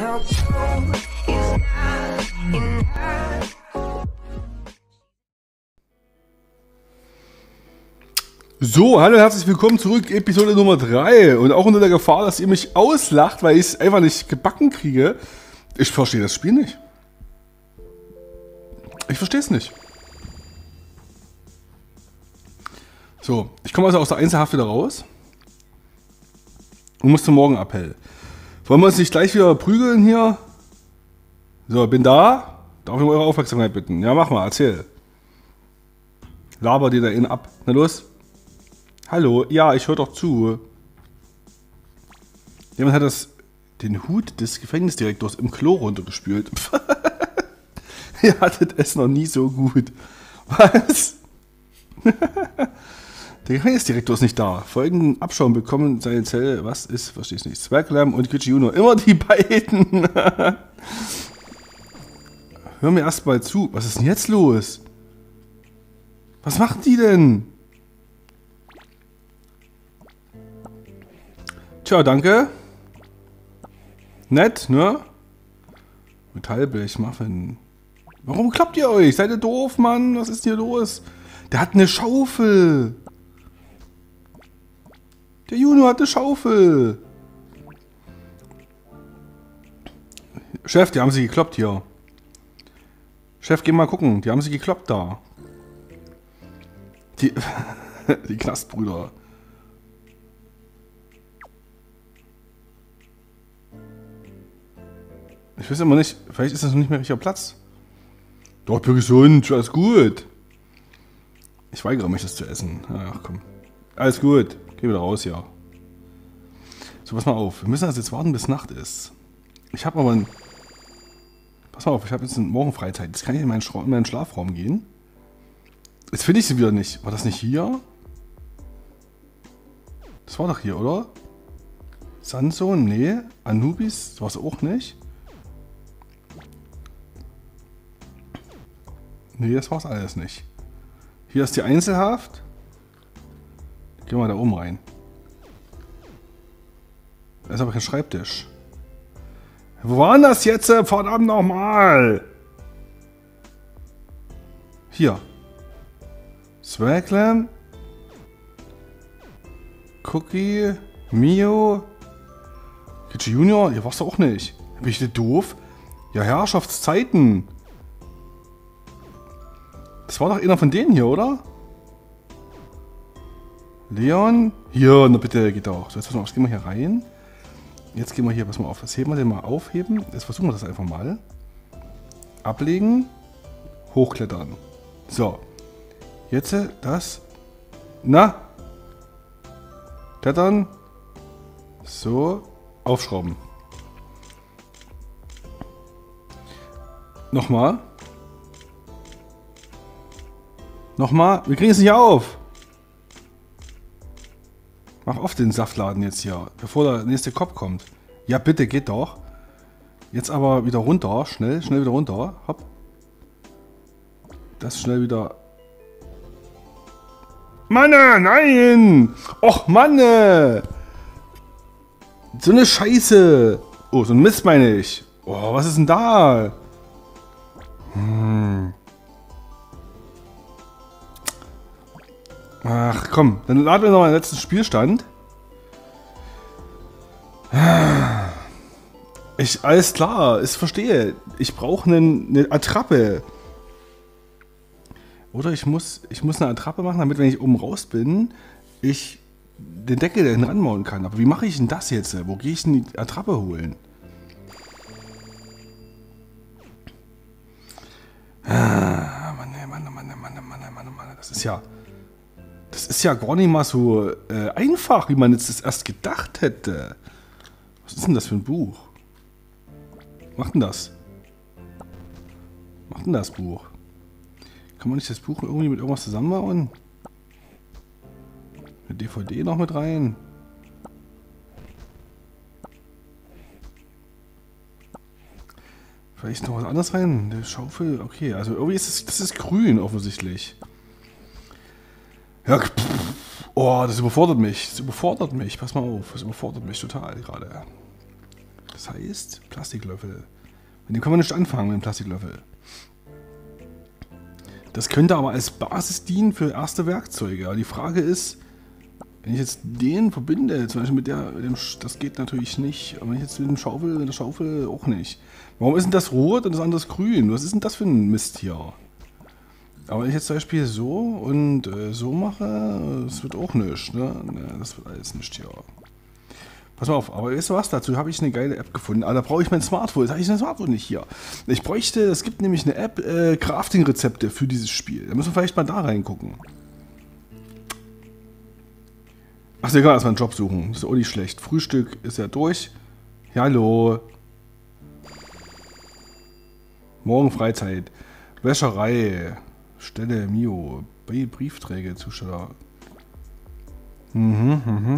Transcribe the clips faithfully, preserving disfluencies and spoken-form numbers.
So, hallo und herzlich willkommen zurück, Episode Nummer drei. Und auch unter der Gefahr, dass ihr mich auslacht, weil ich es einfach nicht gebacken kriege. Ich verstehe das Spiel nicht. Ich verstehe es nicht. So, ich komme also aus der Einzelhaft wieder raus. Und muss zum Morgenappell. Wollen wir uns nicht gleich wieder prügeln hier? So, bin da. Darf ich um eure Aufmerksamkeit bitten? Ja, mach mal, erzähl. Laber dir da innen ab. Na los. Hallo, ja, ich höre doch zu. Jemand hat das, den Hut des Gefängnisdirektors im Klo runtergespült. Ihr hattet es noch nie so gut. Was? Der Gefängnisdirektor ist nicht da. Folgenden Abschaum bekommen seine Zelle. Was ist? Verstehe ich nicht. Zwerglam und Kichi Junior. Immer die beiden. Hör mir erstmal zu. Was ist denn jetzt los? Was machen die denn? Tja, danke. Nett, ne? Metallblech, Muffin. Warum klappt ihr euch? Seid ihr doof, Mann? Was ist hier los? Der hat eine Schaufel. Der Juno hat eine Schaufel. Chef, die haben sie gekloppt hier. Chef, geh mal gucken. Die haben sie gekloppt da. Die, die Knastbrüder. Ich weiß immer nicht, vielleicht ist das noch nicht mehr richtiger Platz. Doch, bin gesund, alles gut. Ich weigere mich, das zu essen. Ach komm. Alles gut. Geh wieder raus, ja. So, pass mal auf. Wir müssen also jetzt warten, bis Nacht ist. Ich habe aber ein... Pass mal auf, ich habe jetzt eine Morgenfreizeit. Jetzt kann ich in meinen, Schra in meinen Schlafraum gehen. Jetzt finde ich sie wieder nicht. War das nicht hier? Das war doch hier, oder? Sanson? Nee. Anubis? Das war es auch nicht. Nee, das war's alles nicht. Hier ist die Einzelhaft. Gehen wir da oben rein. Da ist aber kein Schreibtisch. Wo war denn das jetzt? Verdammt nochmal! Hier. Swaglam. Cookie. Mio. Kichi Junior. Ihr warst doch auch nicht. Bin ich denn doof? Ja, Herrschaftszeiten. Das war doch einer von denen hier, oder? Leon? Hier, na bitte, geht doch. So, jetzt pass mal auf, jetzt gehen wir hier rein. Jetzt gehen wir hier, pass mal auf, was heben wir denn mal aufheben? Jetzt versuchen wir das einfach mal. Ablegen. Hochklettern. So. Jetzt das. Na? Klettern. So. Aufschrauben. Nochmal. Nochmal. Wir kriegen es nicht auf. Mach auf den Saftladen jetzt hier, bevor der nächste Kopf kommt. Ja, bitte, geht doch. Jetzt aber wieder runter. Schnell, schnell wieder runter. Hopp. Das schnell wieder. Manne, nein! Och, Manne! So eine Scheiße. Oh, so ein Mist meine ich. Oh, was ist denn da? Hm. Ach komm, dann laden wir noch mal den letzten Spielstand. Ich, alles klar, ich verstehe. Ich brauche eine Attrappe. Oder ich muss, ich muss eine Attrappe machen, damit, wenn ich oben raus bin, ich den Deckel dahin ranbauen kann. Aber wie mache ich denn das jetzt? Wo gehe ich denn die Attrappe holen? Ah, Mann, Mann, Mann, Mann, Mann, Mann, Mann, Mann, das ist ja... Das ist ja gar nicht mal so äh, einfach, wie man jetzt das erst gedacht hätte. Was ist denn das für ein Buch? Was macht denn das? Was macht denn das Buch? Kann man nicht das Buch irgendwie mit irgendwas zusammenbauen? Eine D V D noch mit rein? Vielleicht noch was anderes rein? Eine Schaufel? Okay, also irgendwie ist es, das ist grün offensichtlich. Ja, pff, oh, das überfordert mich. Das überfordert mich. Pass mal auf, das überfordert mich total gerade. Das heißt, Plastiklöffel. Mit dem können wir nicht anfangen, mit dem Plastiklöffel. Das könnte aber als Basis dienen für erste Werkzeuge. Aber die Frage ist, wenn ich jetzt den verbinde, zum Beispiel mit der, mit dem, das geht natürlich nicht. Aber wenn ich jetzt mit dem Schaufel, mit der Schaufel auch nicht. Warum ist denn das rot und das andere grün? Was ist denn das für ein Mist hier? Aber wenn ich jetzt zum Beispiel so und äh, so mache, das wird auch nichts, ne? Ne, das wird alles nicht hier. Pass mal auf, aber weißt du was? Dazu habe ich eine geile App gefunden. Aber da brauche ich mein Smartphone. Jetzt habe ich mein Smartphone nicht hier. Ich bräuchte, es gibt nämlich eine App, äh, Crafting-Rezepte für dieses Spiel. Da müssen wir vielleicht mal da reingucken. Achso, egal, erstmal einen Job suchen. Das ist auch nicht schlecht. Frühstück ist ja durch. Ja, hallo. Morgen Freizeit. Wäscherei. Stelle Mio. Briefträge, Zusteller. Mhm, mhm.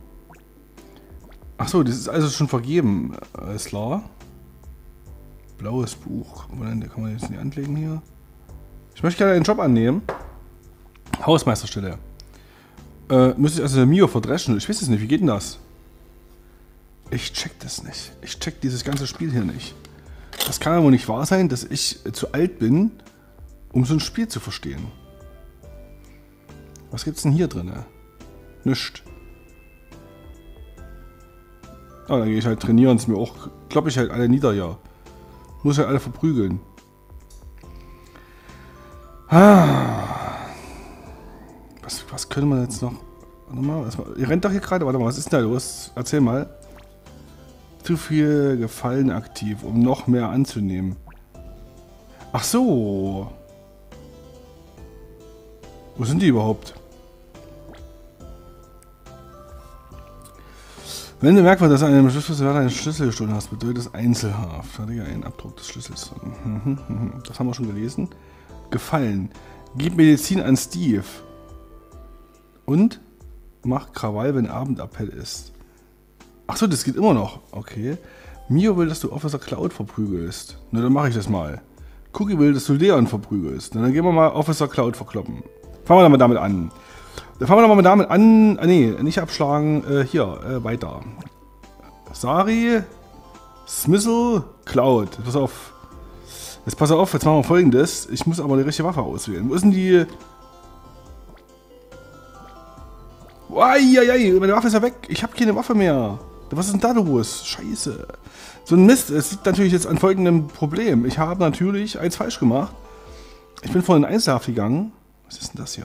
Achso, das ist also schon vergeben. Alles klar. Blaues Buch. Moment, kann man jetzt nicht anlegen hier. Ich möchte gerne einen Job annehmen. Hausmeisterstelle. Äh, müsste ich also Mio verdreschen? Ich weiß es nicht. Wie geht denn das? Ich check das nicht. Ich check dieses ganze Spiel hier nicht. Das kann aber nicht wahr sein, dass ich zu alt bin, um so ein Spiel zu verstehen. Was gibt's denn hier drin? Nichts. Ah, dann gehe ich halt trainieren, ist mir auch, kloppe ich halt alle nieder, ja. Muss halt alle verprügeln. Ah. Was, was könnte man jetzt noch? Warte mal, was, ihr rennt doch hier gerade, warte mal, was ist denn da los? Erzähl mal. Zu viel Gefallen aktiv, um noch mehr anzunehmen. Ach so. Wo sind die überhaupt? Wenn du merkwürdig, dass du einen Schlüsselwert einen Schlüssel gestohlen hast, bedeutet es Einzelhaft. Fertiger ein Abdruck des Schlüssels. Das haben wir schon gelesen. Gefallen. Gib Medizin an Steve. Und mach Krawall, wenn Abendappell ist. Achso, das geht immer noch. Okay. Mio will, dass du Officer Cloud verprügelst. Na, dann mache ich das mal. Cookie will, dass du Leon verprügelst. Na, dann gehen wir mal Officer Cloud verkloppen. Fangen wir dann mal damit an. Dann fangen wir doch mal damit an. Ah, nee, nicht abschlagen. Äh, hier, äh, weiter. Sari, Smissel, Cloud. Pass auf. Jetzt pass auf, jetzt machen wir Folgendes. Ich muss aber die richtige Waffe auswählen. Wo ist denn die? Eieiei, meine Waffe ist ja weg. Ich habe keine Waffe mehr. Was ist denn da los? Scheiße. So ein Mist. Es liegt natürlich jetzt an folgendem Problem. Ich habe natürlich eins falsch gemacht. Ich bin vorhin in Einzelhaft gegangen. Was ist denn das hier?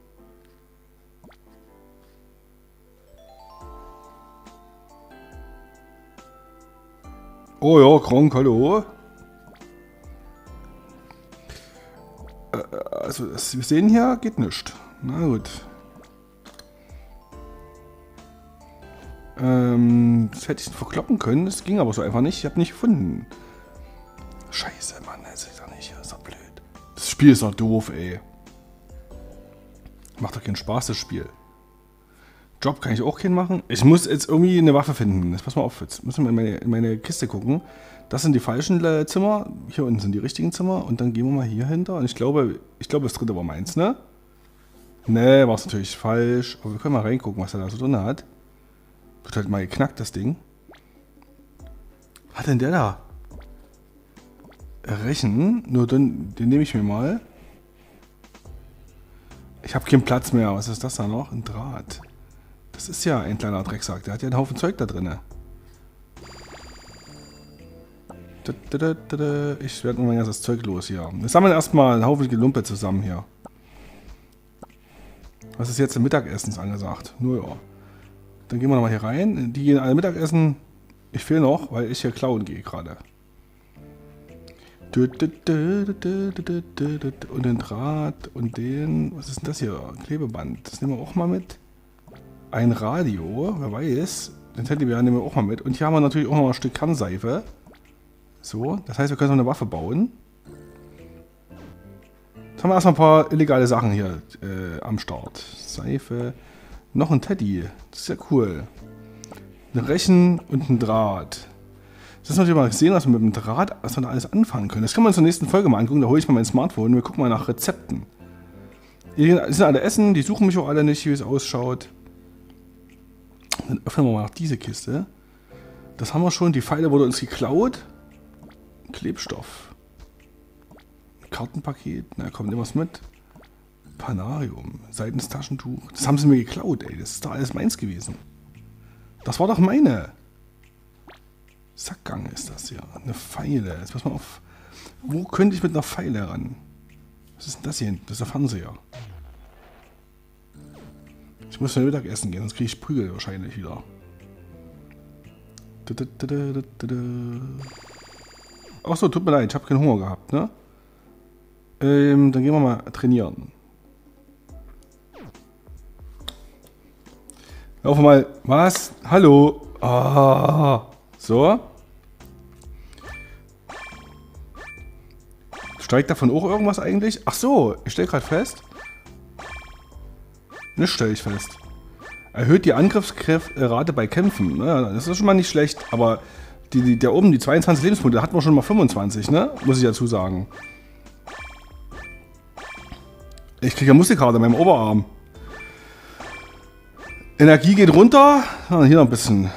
Oh ja, Kronk, hallo. Äh, also, das, wir sehen hier, geht nicht. Na gut. Ähm, das hätte ich verkloppen können, das ging aber so einfach nicht. Ich habe nicht gefunden. Scheiße, Mann, das ist doch nicht, das ist doch blöd. Das Spiel ist doch doof, ey. Macht doch keinen Spaß, das Spiel. Job kann ich auch keinen machen. Ich muss jetzt irgendwie eine Waffe finden. Jetzt pass mal auf, jetzt müssen wir in meine, in meine Kiste gucken. Das sind die falschen äh, Zimmer. Hier unten sind die richtigen Zimmer. Und dann gehen wir mal hier hinter. Und ich glaube, ich glaube, das dritte war meins, ne? Ne, war es natürlich falsch. Aber wir können mal reingucken, was er da so drin hat. Wird halt mal geknackt, das Ding. Was hat denn der da? Rechen. Nur den, den nehme ich mir mal. Ich habe keinen Platz mehr. Was ist das da noch? Ein Draht. Das ist ja ein kleiner Drecksack. Der hat ja einen Haufen Zeug da drin. Ich werde mal das Zeug los hier. Wir sammeln erstmal einen Haufen Gelumpe zusammen hier. Was ist jetzt im Mittagessen angesagt? Nur ja. Dann gehen wir nochmal hier rein. Die gehen alle Mittagessen. Ich fehle noch, weil ich hier klauen gehe gerade. Und den Draht und den... Was ist denn das hier? Klebeband. Das nehmen wir auch mal mit. Ein Radio, wer weiß. Den Teddybär nehmen wir auch mal mit. Und hier haben wir natürlich auch noch ein Stück Kernseife. So, das heißt, wir können so eine Waffe bauen. Jetzt haben wir erstmal ein paar illegale Sachen hier äh, am Start. Seife. Noch ein Teddy. Das ist ja cool. Ein Rechen und ein Draht. Das ist natürlich mal sehen, was wir mit dem Draht, was wir da alles anfangen können. Das können wir uns in der nächsten Folge mal angucken. Da hole ich mal mein Smartphone und wir gucken mal nach Rezepten. Die sind alle essen, die suchen mich auch alle nicht, wie es ausschaut. Dann öffnen wir mal noch diese Kiste. Das haben wir schon. Die Pfeile wurde uns geklaut. Klebstoff. Kartenpaket. Na, kommt immer was mit. Panarium. Seidens Taschentuch. Das haben sie mir geklaut, ey. Das ist doch alles meins gewesen. Das war doch meine. Sackgang ist das ja. Eine Pfeile. Jetzt pass mal auf. Wo könnte ich mit einer Pfeile ran? Was ist denn das hier hinten? Das ist der Fernseher. Ich muss zum Mittagessen gehen, sonst kriege ich Prügel wahrscheinlich wieder. Achso, tut mir leid, ich habe keinen Hunger gehabt, ne? Ähm, dann gehen wir mal trainieren. Laufen wir mal. Was? Hallo? Ah. So. Steigt davon auch irgendwas eigentlich? Ach so, ich stelle gerade fest. Nicht stelle ich fest. Erhöht die Angriffsrate bei Kämpfen. Ne? Das ist schon mal nicht schlecht, aber die, die, der oben, die zweiundzwanzig Lebenspunkte, da hatten wir schon mal fünfundzwanzig, ne? Muss ich dazu sagen. Ich kriege ja Muskelkater in meinem Oberarm. Energie geht runter. Ah, hier noch ein bisschen.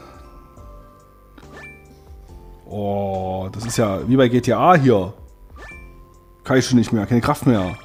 Oh, das ist ja wie bei G T A hier. Kann ich schon nicht mehr, keine Kraft mehr.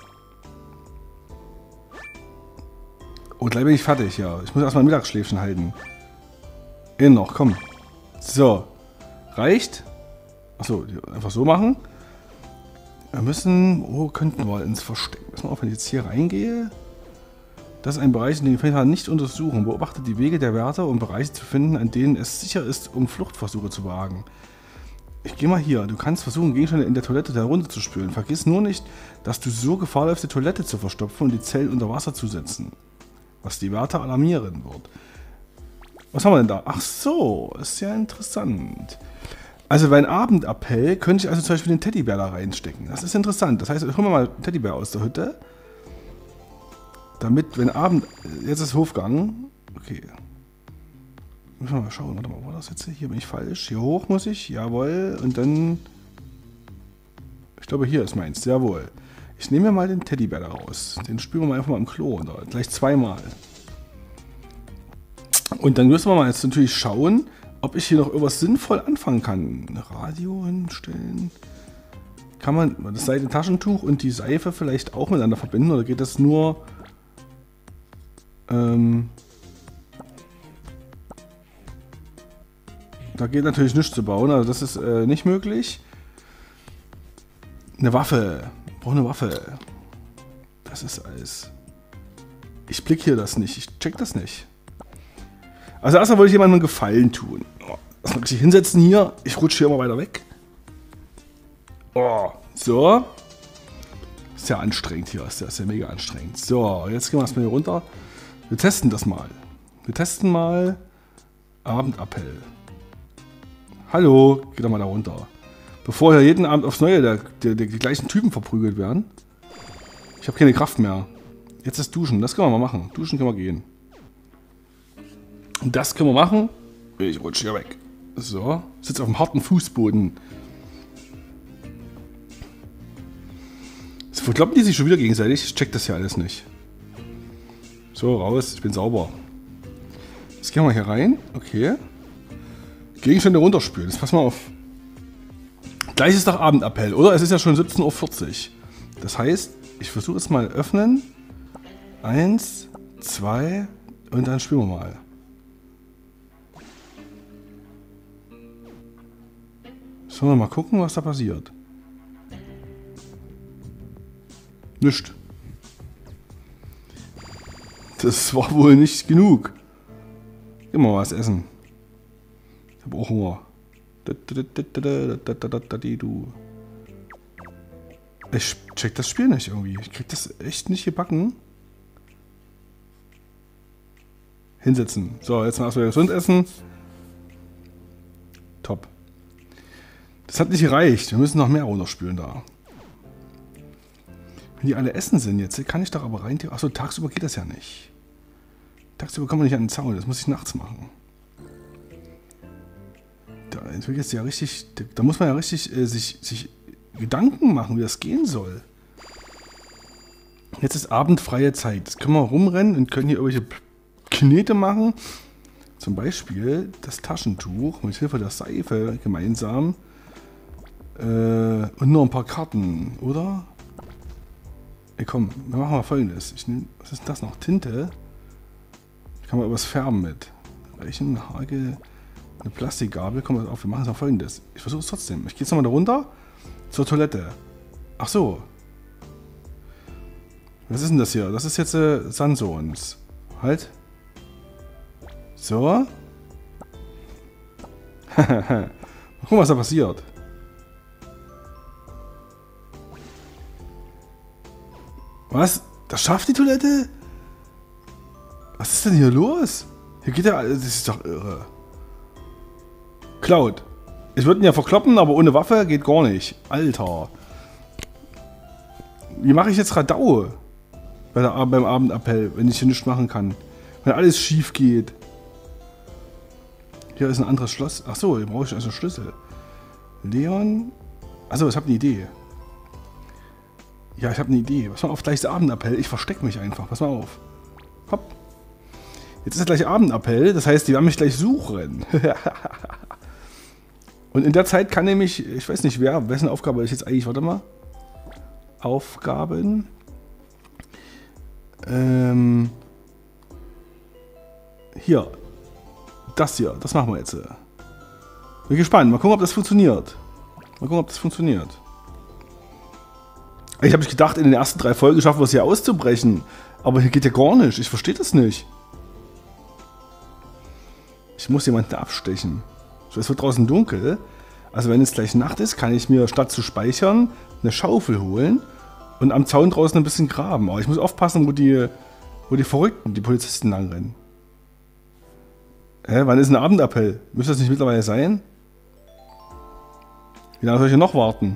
Oh, gleich bin ich fertig, ja. Ich muss erstmal ein Mittagsschläfchen halten. Innen noch, komm. So. Reicht? Achso, einfach so machen. Wir müssen... Wo könnten wir ins Versteck? Pass mal auf, wenn ich jetzt hier reingehe. Das ist ein Bereich, in dem die Gefährder nicht untersuchen. Beobachte die Wege der Wärter, um Bereiche zu finden, an denen es sicher ist, um Fluchtversuche zu wagen. Ich gehe mal hier. Du kannst versuchen, Gegenstände in der Toilette herunterzuspülen. Vergiss nur nicht, dass du so Gefahr läufst, die Toilette zu verstopfen und die Zellen unter Wasser zu setzen. Was die Wärter alarmieren wird. Was haben wir denn da? Ach so, ist ja interessant. Also bei einem Abendappell könnte ich also zum Beispiel den Teddybär da reinstecken. Das ist interessant. Das heißt, ich hole mir mal einen Teddybär aus der Hütte. Damit, wenn Abend... Jetzt ist Hofgang. Okay. Müssen wir mal schauen. Warte mal, wo war das jetzt? Hier bin ich falsch. Hier hoch muss ich. Jawohl. Und dann... Ich glaube, hier ist meins. Jawohl. Ich nehme mir mal den Teddybär da raus. Den spüren wir mal einfach mal im Klo. Oder gleich zweimal. Und dann müssen wir mal jetzt natürlich schauen, ob ich hier noch irgendwas sinnvoll anfangen kann. Ein Radio hinstellen. Kann man das Seidentaschentuch und die Seife vielleicht auch miteinander verbinden? Oder geht das nur... Ähm... Da geht natürlich nichts zu bauen. Also das ist äh, nicht möglich. Eine Waffe. Ich brauche eine Waffe. Das ist alles. Ich blick hier das nicht. Ich check das nicht. Also erstmal wollte ich jemandem einen Gefallen tun. Oh, erstmal richtig hinsetzen hier. Ich rutsche hier immer weiter weg. Oh, so. Ist ja anstrengend hier. Ist ja, ist ja mega anstrengend. So, jetzt gehen wir erstmal hier runter. Wir testen das mal. Wir testen mal Abendappell. Hallo, geh doch mal da runter. Bevor hier jeden Abend aufs Neue der, der, der, die gleichen Typen verprügelt werden. Ich habe keine Kraft mehr. Jetzt ist Duschen. Das können wir mal machen. Duschen können wir gehen. Und das können wir machen. Ich rutsche hier weg. So. Sitze auf dem harten Fußboden. So, verkloppen die sich schon wieder gegenseitig? Ich check das hier alles nicht. So, raus. Ich bin sauber. Jetzt gehen wir hier rein. Okay. Gegenstände runterspülen. Jetzt pass mal auf. Gleich ist doch Abendappell, oder? Es ist ja schon siebzehn Uhr vierzig. Das heißt, ich versuche es mal öffnen. Eins, zwei und dann spielen wir mal. Sollen wir mal gucken, was da passiert? Nicht. Das war wohl nicht genug. Gib mal was essen. Ich habe auch Hunger. Ich check das Spiel nicht irgendwie. Ich krieg das echt nicht gebacken. Hinsetzen. So, jetzt mal erstmal gesund essen. Top. Das hat nicht gereicht. Wir müssen noch mehr runterspülen da. Wenn die alle essen sind jetzt, kann ich doch aber rein... Achso, tagsüber geht das ja nicht. Tagsüber kommen wir nicht an den Zaun. Das muss ich nachts machen. Da entwickelt es ja richtig... Da muss man ja richtig äh, sich, sich Gedanken machen, wie das gehen soll. Jetzt ist abendfreie Zeit. Jetzt können wir rumrennen und können hier irgendwelche Knete machen. Zum Beispiel das Taschentuch mit Hilfe der Seife gemeinsam äh, und nur ein paar Karten, oder? Ey, komm, wir machen mal Folgendes. Ich nehm, was ist das noch? Tinte? Ich kann mal was färben mit. Reichen, Hagel, eine Plastikgabel. Komm mal auf, wir machen es mal Folgendes. Ich versuche es trotzdem. Ich gehe jetzt nochmal da runter zur Toilette. Ach so. Was ist denn das hier? Das ist jetzt äh, Sansons. Halt. So. Mal gucken, was da passiert. Was? Das schafft die Toilette? Was ist denn hier los? Hier geht ja... Das ist doch irre. Cloud. Ich würde ihn ja verkloppen, aber ohne Waffe geht gar nicht. Alter. Wie mache ich jetzt Radau? Bei der, beim Abendappell, wenn ich hier nichts machen kann. Wenn alles schief geht. Hier ist ein anderes Schloss. Achso, hier brauche ich also Schlüssel. Leon. Achso, ich habe eine Idee. Ja, ich habe eine Idee. Pass mal auf, gleich der Abendappell. Ich verstecke mich einfach. Pass mal auf. Hopp. Jetzt ist der gleich Abendappell. Das heißt, die werden mich gleich suchen. Und in der Zeit kann nämlich, ich weiß nicht wer, wessen Aufgabe ist jetzt eigentlich, warte mal. Aufgaben. Ähm. Hier. Das hier, das machen wir jetzt. Bin gespannt. Mal gucken, ob das funktioniert. Mal gucken, ob das funktioniert. Ich habe mich gedacht, in den ersten drei Folgen schaffen wir es hier auszubrechen. Aber hier geht ja gar nicht. Ich verstehe das nicht. Ich muss jemanden abstechen. So, es wird draußen dunkel. Also wenn es gleich Nacht ist, kann ich mir statt zu speichern eine Schaufel holen und am Zaun draußen ein bisschen graben. Aber ich muss aufpassen, wo die, wo die Verrückten, die Polizisten langrennen. Hä, wann ist ein Abendappell? Müsste das nicht mittlerweile sein? Wie lange soll ich hier noch warten?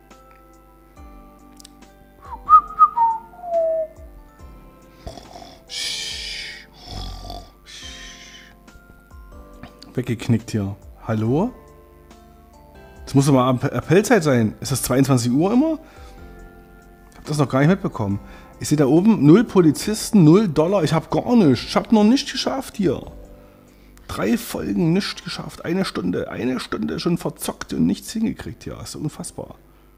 Weggeknickt hier. Hallo? Das muss doch mal Appellzeit sein. Ist das zweiundzwanzig Uhr immer? Ich habe das noch gar nicht mitbekommen. Ich sehe da oben null Polizisten, null Dollar. Ich habe gar nichts. Ich habe noch nicht geschafft hier. Drei Folgen nicht geschafft. Eine Stunde. Eine Stunde schon verzockt und nichts hingekriegt hier. Das ist unfassbar.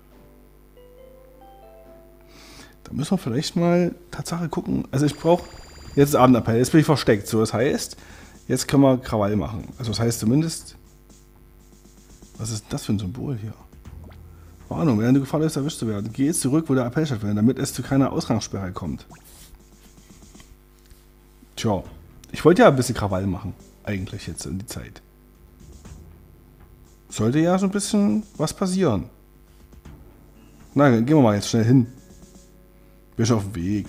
Da müssen wir vielleicht mal Tatsache gucken. Also ich brauche jetzt Abendappell. Jetzt bin ich versteckt. So, das heißt, jetzt können wir Krawall machen. Also das heißt zumindest... Was ist das für ein Symbol hier? Warnung, während du Gefahr ist, erwischt zu werden. Geh jetzt zurück, wo der Appell stattfindet, damit es zu keiner Ausgangssperre kommt. Tja, ich wollte ja ein bisschen Krawall machen. Eigentlich jetzt in die Zeit. Sollte ja so ein bisschen was passieren. Nein, dann gehen wir mal jetzt schnell hin. Bin schon auf dem Weg.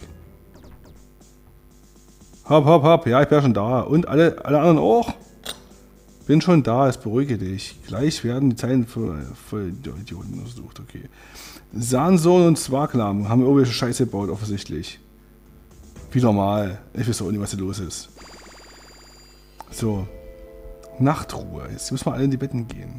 Hopp, hopp, hopp. Ja, ich bin ja schon da. Und alle, alle anderen auch. Bin schon da, es beruhige dich. Gleich werden die Zeilen für, für Idioten untersucht, okay. Sanson und Swaklam haben irgendwelche Scheiße gebaut, offensichtlich. Wie normal. Ich weiß auch nicht, was hier los ist. So. Nachtruhe. Jetzt müssen wir alle in die Betten gehen.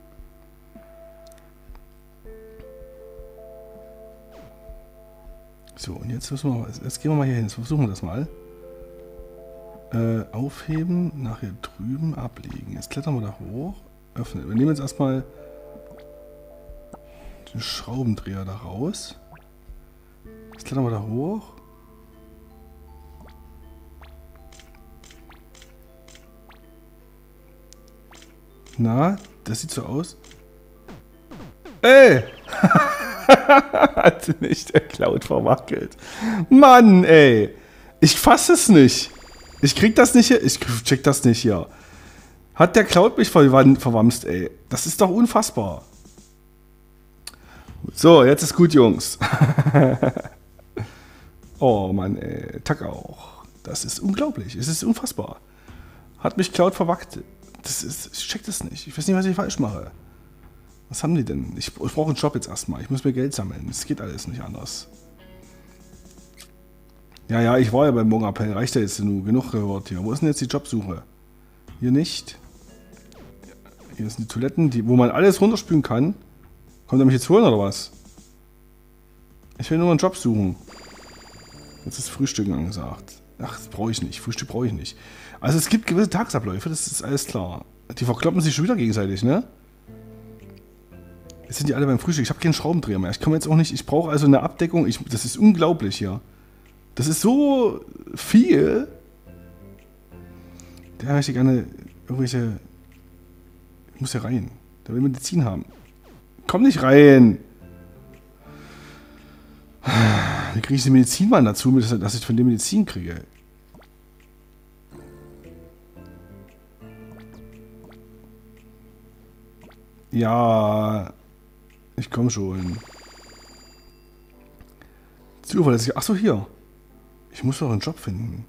So, und jetzt müssen wir, jetzt gehen wir mal hier hin. Jetzt versuchen wir das mal. Äh, aufheben, nachher drüben ablegen. Jetzt klettern wir da hoch. Öffnen. Wir nehmen jetzt erstmal den Schraubendreher da raus. Jetzt klettern wir da hoch. Na, das sieht so aus. Ey! Hat nicht der Cloud verwackelt. Mann, ey! Ich fasse es nicht. Ich krieg das nicht hier. Ich check das nicht hier. Hat der Cloud mich verwamst, ey. Das ist doch unfassbar. So, jetzt ist gut, Jungs. Oh Mann, ey. Tack auch. Das ist unglaublich. Es ist unfassbar. Hat mich Cloud verwackelt. Das ist, ich check das nicht. Ich weiß nicht, was ich falsch mache. Was haben die denn? Ich, ich brauche einen Job jetzt erstmal. Ich muss mir Geld sammeln. Es geht alles nicht anders. Ja, ja, ich war ja beim Morgenappell. Reicht ja jetzt genug. Genug gehört hier. Wo ist denn jetzt die Jobsuche? Hier nicht. Hier sind die Toiletten, die, wo man alles runterspülen kann. Kommt er mich jetzt holen oder was? Ich will nur einen Job suchen. Jetzt ist Frühstücken angesagt. Ach, das brauche ich nicht. Frühstück brauche ich nicht. Also es gibt gewisse Tagesabläufe, das ist alles klar. Die verkloppen sich schon wieder gegenseitig, ne? Jetzt sind die alle beim Frühstück. Ich habe keinen Schraubendreher mehr. Ich komme jetzt auch nicht. Ich brauche also eine Abdeckung. Ich, das ist unglaublich hier. Das ist so viel. Da möchte ich gerne irgendwelche... Ich muss hier rein. Der will Medizin haben. Komm nicht rein! Wie kriege ich die Medizin mal dazu, dass ich von dem Medizin kriege? Ja, ich komme schon. Zuverlässig. Achso, hier. Ich muss doch einen Job finden.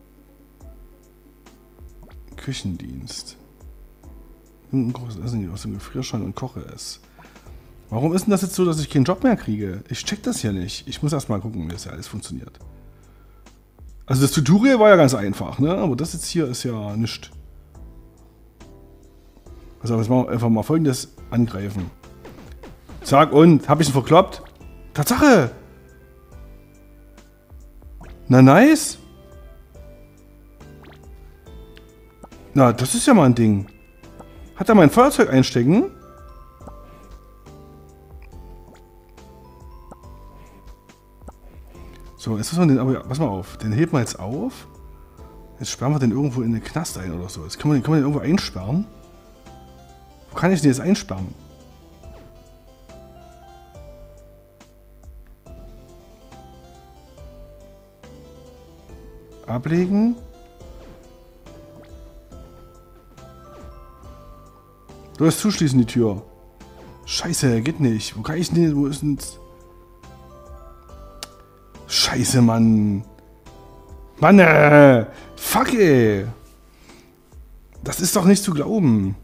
Küchendienst. Ein großes Essen aus dem Gefrierschrank und koche es. Warum ist denn das jetzt so, dass ich keinen Job mehr kriege? Ich check das hier nicht. Ich muss erst mal gucken, wie das ja alles funktioniert. Also das Tutorial war ja ganz einfach, ne? Aber das jetzt hier ist ja nichts. Also jetzt machen wir einfach mal Folgendes angreifen. Zack, und? Hab ich ihn verkloppt? Tatsache! Na nice! Na, das ist ja mal ein Ding. Hat er mein Feuerzeug einstecken? So, jetzt müssen wir den aber, pass mal auf, den heben wir jetzt auf. Jetzt sperren wir den irgendwo in den Knast ein oder so. Jetzt kann man den, kann man den irgendwo einsperren. Wo kann ich den jetzt einsperren? Ablegen. Du hast zuschließen die Tür. Scheiße, geht nicht. Wo kann ich denn? Wo ist denn... Scheiße, Mann. Mann, äh, fuck, ey. Das ist doch nicht zu glauben.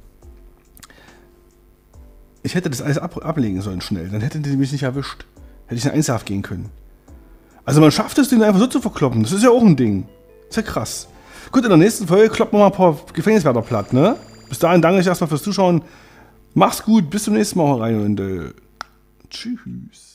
Ich hätte das alles ab ablegen sollen schnell. Dann hätten die mich nicht erwischt. Hätte ich in Einzelhaft gehen können. Also man schafft es, den einfach so zu verkloppen. Das ist ja auch ein Ding. Das ist ja krass. Gut, in der nächsten Folge kloppen wir mal ein paar Gefängniswärter platt, ne? Bis dahin danke ich erstmal fürs Zuschauen. Mach's gut, bis zum nächsten Mal rein und äh, tschüss.